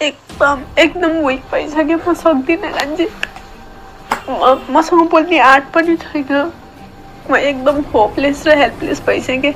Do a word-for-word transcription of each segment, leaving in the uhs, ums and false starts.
एकदम एकदम विक भइसक्यो। म सक्दिनँ गान्जी, मसँग बोल्ने आँट पनि छैन। म एकदम होपलेस र हेल्पलेस भइसकेँ।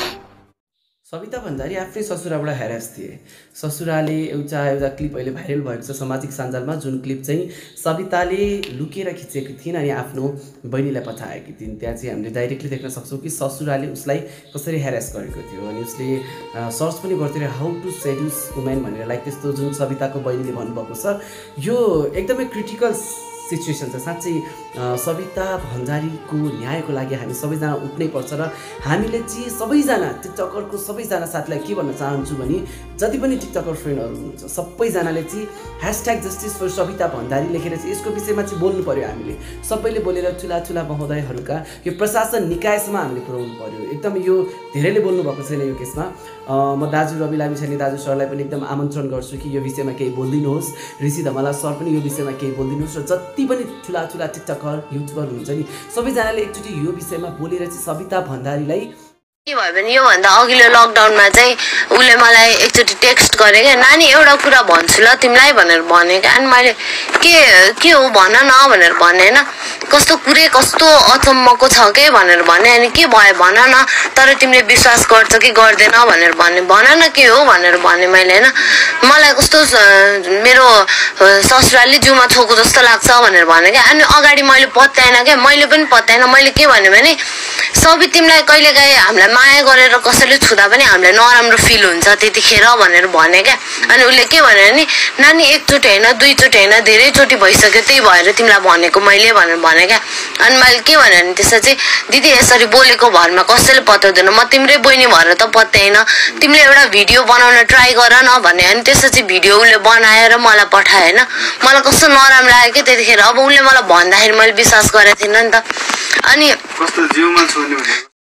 सविता भण्डारी आफ्नै ससुराबाट हेरेस थिए। ससुराले एउटा एउटा क्लिप अहिले भाइरल भएको छ सामाजिक सञ्जालमा, जुन क्लिप चाहिँ सविताले लुकेर खिचेकी थिइन् अनि आफ्नो बहिनीलाई पठाएकी थिइन्। त्यहाँ चाहिँ हामीले डाइरेक्टली देख्न सक्छौँ कि ससुराले उसलाई कसरी हेरेस गरेको थियो अनि उसले सर्च पनि गर्थ्यो हाउ टु सेड्युस वुमेन भनेर, लाइक त्यस्तो जुन सविताको बहिनीले भन्नुभएको छ। यो एकदमै क्रिटिकल सिचुएसन छ साँच्चै। सविता भण्डारीको न्यायको लागि हामी सबैजना उठ्नै पर्छ र हामीले चाहिँ सबैजना टिकटकरको सबैजना साथीलाई के भन्न चाहन्छु भने जति पनि टिकटकर फ्रेन्डहरू हुनुहुन्छ सबैजनाले चाहिँ hashtag justice for Savita Bhandari लेखेर चाहिँ यसको विषयमा चाहिँ बोल्नु पर्यो। हामीले सबैले बोलेर ठुला ठुला महोदयहरूका यो प्रशासन निकायसम्म हामीले पुर्याउनु पर्यो। एकदम यो धेरैले बोल्नु भएको छैन यो केसमा। म दाजु रवि लामिछाने दाजु सरलाई पनि एकदम आमन्त्रण गर्छु कि यो विषयमा केही बोलिदिनुहोस्। ऋषि धमला सर पनि यो विषयमा केही बोलिदिनुहोस् र जति पनि ठुला ठुला टिकटकर युट्युबर हुनुहुन्छ नि सबैजनाले एकचोटि यो विषयमा बोलेर चाहिँ सविता भण्डारीलाई के भयो भने योभन्दा अघिल्लो लकडाउनमा चाहिँ उसले मलाई एकचोटि टेक्स्ट गरे क्या, नानी एउटा कुरा भन्छु ल तिमीलाई भनेर भने क्या। अनि मैले के के हो भन न भनेर भने होइन, कस्तो कुरै कस्तो अचम्मको छ के भनेर भने। अनि के भयो भन न, तर तिमीले विश्वास गर्छ कि गर्दैन भनेर भने, भन न के हो भनेर भने मैले होइन। मलाई कस्तो मेरो ससुराली जिउमा छोको जस्तो लाग्छ भनेर भने क्या। अनि अगाडि मैले पत्याएन क्या, मैले पनि पत्याएन। मैले के भने भने सबै तिमीलाई कहिलेकाहीँ हामीलाई माया गरेर कसैले छुँदा पनि हामीलाई नराम्रो फिल हुन्छ त्यतिखेर भनेर भने क्या। अनि उसले के भन्यो भने नानी एकचोटि होइन दुईचोटि होइन धेरैचोटि भइसक्यो त्यही भएर तिमीलाई भनेको मैले भनेर भने क्या। अनि मैले के भने भने त्यसमा चाहिँ दिदी यसरी बोलेको भरमा कसैले पत्याउँदैन, म तिम्रै बहिनी भएर त पत्याएन, तिमीले एउटा भिडियो बनाउन ट्राई गर न भने। अनि त्यसो चाहिँ भिडियो उसले बनाएर मलाई पठायो होइन। मलाई कस्तो नराम्रो लाग्यो कि त्यतिखेर। अब उसले मलाई भन्दाखेरि मैले विश्वास गरेको थिइनँ नि त। अनि कस्तो जिउमा छोड्ने भने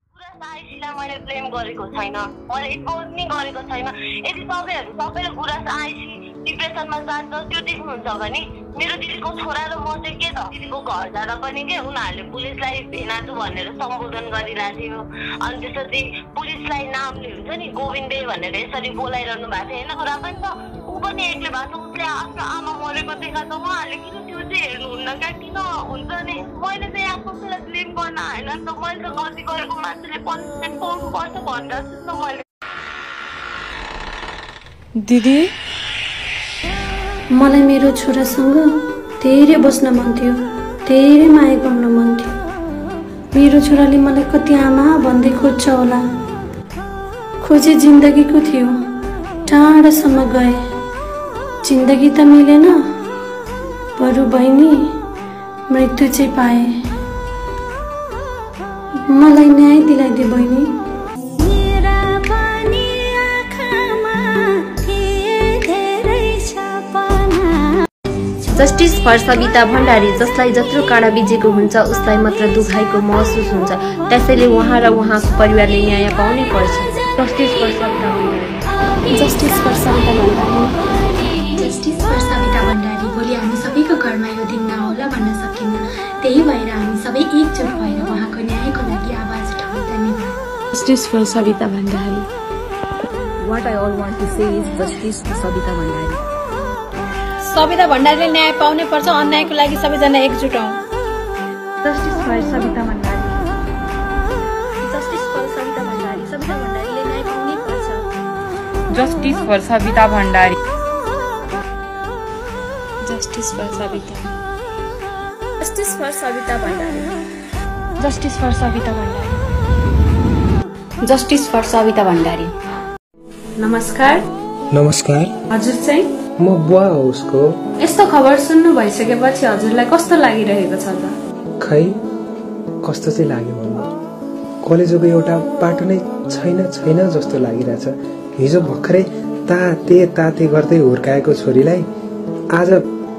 मैले ब्लेम गरेको छैन, मैले एक्सपोज नि गरेको छैन। यदि तपाईँहरू सबैले गुराँस आएपछि डिप्रेसनमा जान्छ त्यो देख्नुहुन्छ भने मेरो दिदीको छोरा र म चाहिँ के त दिदीको घर जाँदा पनि के उनीहरूले पुलिसलाई भेनाजु भनेर सम्बोधन गरिरहेको थियो। अनि त्यसपछि पुलिसलाई नामले हुन्छ नि गोविन्दे भनेर यसरी बोलाइरहनु भएको थियो होइन। कुरा पनि त ऊ पनि एक्लै भएको छ, उसले आफ्नो आमा मरेको देखा त उहाँहरूले किन त्यो चाहिँ हेर्नुहुन्न क्या, किन हुन्छ नि। मैले चाहिँ यहाँ कसैलाई ब्लेम गर्न आएन नि त, मैले त गल्ती गरेको मान्छेले पनिसमेन्ट पाउनुपर्छ भनेर त मैले। दिदी मलाई मेरो छोरासँग धेरै बस्न मन थियो, धेरै माया गर्न मन थियो। मेरो छोराले मलाई कति आमा भन्दै खोज्छ होला। खोजे जिन्दगीको थियो, टाढासम्म गए, जिन्दगी त मिलेन, बरु बहिनी मृत्यु चाहिँ पाए। मलाई न्याय दिलाइदे बहिनी। जस्टिस फर सविता भण्डारी, जसलाई जत्रो काँडा बिजेको हुन्छ उसलाई मात्र दुखाइको महसुस हुन्छ, त्यसैले उहाँ र उहाँको परिवारले न्याय पाउनै पर्छ। Justice for Savita Bhandari, justice for Savita Bhandari, justice for Savita Bhandari. भोलि हामी सबैको घरमा यो दिन नहोला भन्न सकिन्न, त्यही भएर हामी सबै एकजुट भएर उहाँको न्यायको लागि आवाज उठाउँ। धन्यवाद। Justice for Savita Bhandari. What I all want to say is justice to Savita Bhandari. Savita भण्डारीले न्याय पाउनै पर्छ, अन्यायको लागि सबैजना एकजुट हौँ। Justice for Savita Bhandari, justice for Savita Bhandari, Savita भण्डारीले न्याय पाउनै पर्छ। Justice for Savita Bhandari, justice for Savita, justice for Savita Bhandari, justice for Savita Bhandari, justice for Savita Bhandari. नमस्कार। नमस्कार। हजुर चाहिँ म बुवा हो उसको। यस्तो खबर सुन्नु भइसकेपछि हजुरलाई कस्तो लागिरहेको छ त? खै कस्तो चाहिँ लाग्यो भन्नु, कलेजको एउटा बाटो नै छैन छैन जस्तो लागिरहेछ। हिजो भर्खरै ताते ताते गर्दै हुर्काएको छोरीलाई आज,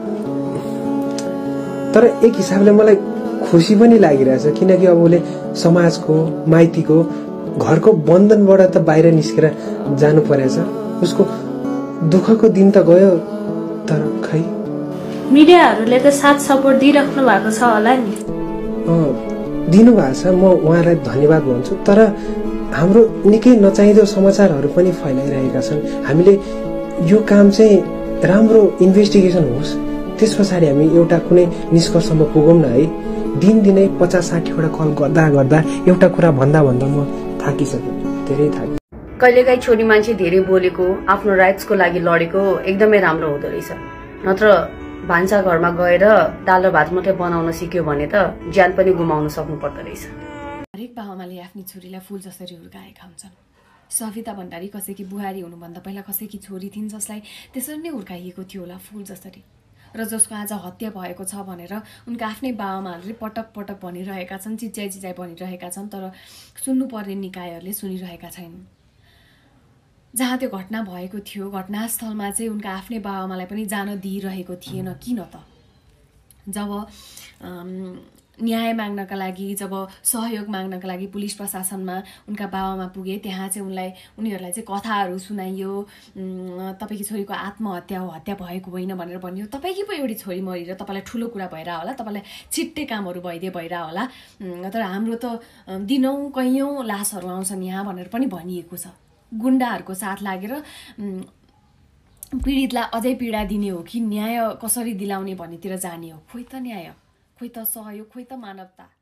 तर एक हिसाबले मलाई खुसी पनि लागिरहेछ किनकि अब उसले समाजको माइतीको घरको बन्धनबाट त बाहिर निस्केर जानु परेछ। उसको दुःखको दिन त गयो, तर खै मिडियाहरूले त साथ सपोर्ट दिइराख्नु भएको छ होला नि। दिनु भएको छ, म उहाँलाई धन्यवाद भन्छु। तर हाम्रो निकै नचाहिँदो समाचारहरू पनि फैलाइरहेका छन्। हामीले यो काम चाहिँ राम्रो इन्भेस्टिगेसन होस्, त्यस पछाडि हामी एउटा कुनै निष्कर्षमा पुगौँ न है। दिनदिनै पचास साठीवटा कल गर्दा गर्दा एउटा कुरा भन्दा भन्दा म थाकिसकेँ, धेरै थाकेँ। कहिलेकाहीँ छोरी मान्छे धेरै बोलेको, आफ्नो राइट्सको लागि लडेको एकदमै राम्रो हुँदो रहेछ। नत्र भान्सा घरमा गएर दाल र भात मात्रै बनाउन सिक्यो भने त ज्यान पनि गुमाउन सक्नु पर्दो रहेछ। हरेक बाबामाले आफ्नी छोरीलाई फूल जसरी हुर्काएका हुन्छन्। सविता भण्डारी कसैकी बुहारी हुनुभन्दा पहिला कसैकी छोरी थिइन् जसलाई त्यसरी नै हुर्काइएको थियो होला फूल जसरी, र जसको आज हत्या भएको छ भनेर उनका आफ्नै बाबामाहरूले पटक पटक भनिरहेका छन्, चिच्याइ चिच्याइ भनिरहेका छन्, तर सुन्नुपर्ने निकायहरूले सुनिरहेका छैनन्। जहाँ त्यो घटना भएको थियो घटनास्थलमा चाहिँ उनका आफ्नै बाबामालाई पनि जान दिइरहेको थिएन। किन त? जब न्याय माग्नका लागि, जब सहयोग माग्नका लागि पुलिस प्रशासनमा उनका बाबामा पुगे, त्यहाँ चाहिँ उनलाई उनीहरूलाई चाहिँ कथाहरू सुनाइयो, तपाईँकी छोरीको आत्महत्या हो, हत्या भएको होइन भनेर भनियो। तपाईँकी पो एउटी छोरी मरेर तपाईँलाई ठुलो कुरा भइरह होला, तपाईँलाई छिट्टै कामहरू भइदिए भइरह होला, तर हाम्रो त दिनौँ कैयौँ लासहरू आउँछन् यहाँ भनेर पनि भनिएको छ। गुन्डाहरूको साथ लागेर पीडितलाई अझै पीडा दिने हो कि न्याय कसरी दिलाउने भन्नेतिर जाने हो? खोइ त न्याय, खोइ त सहयोग, खोइ त मानवता।